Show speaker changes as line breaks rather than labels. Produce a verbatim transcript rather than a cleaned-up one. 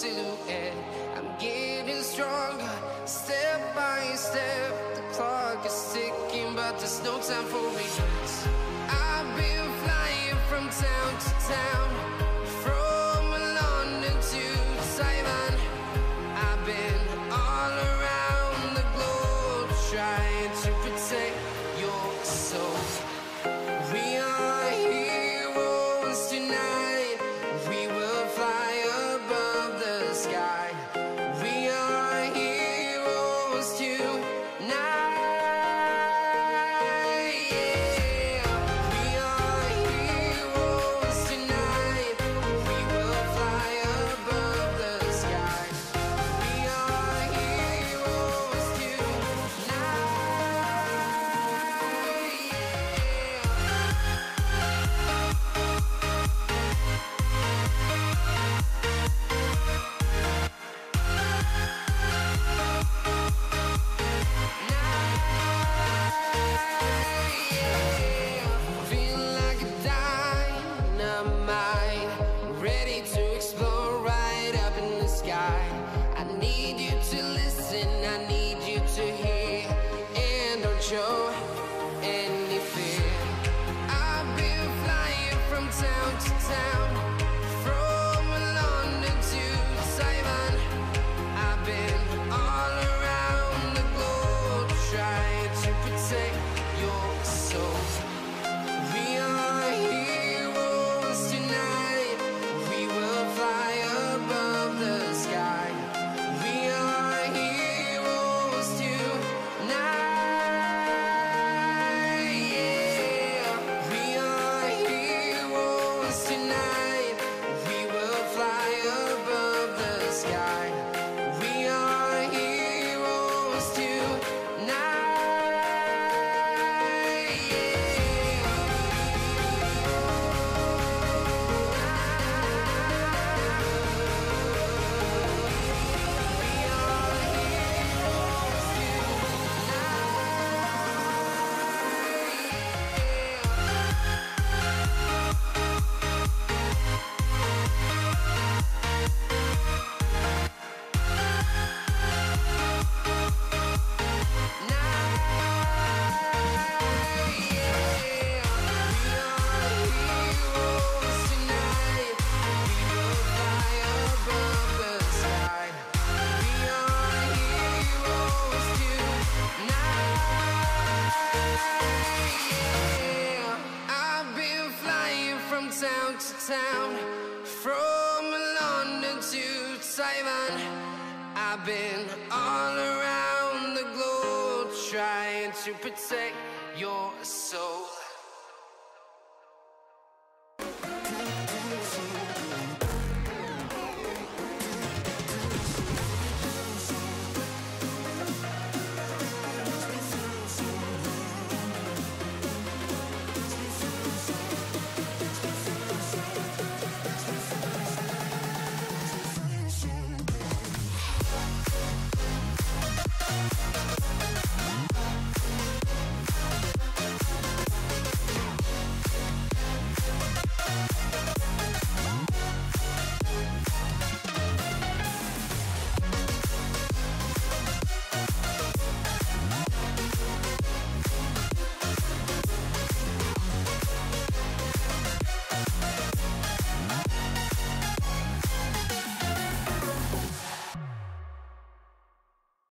silhouette. I'm getting stronger, step by step. The clock is ticking, but there's no time for regrets. I've been flying from town to town, from London to Taiwan. I've been all around the globe, trying to protect your soul. We are heroes tonight. We will fly above the sky. We are heroes tonight. I need you to listen, I need you to hear, and don't show any fear. I've been flying from town to town, from London to Taiwan. I've been all around the globe, trying to protect your soul. We are heroes tonight. We will fly above the sky. We are heroes tonight. Yeah, we are heroes tonight. We will fly above the sky. We are heroes tonight. From town to town, from London to Taiwan. I've been all around the globe, trying to protect your soul.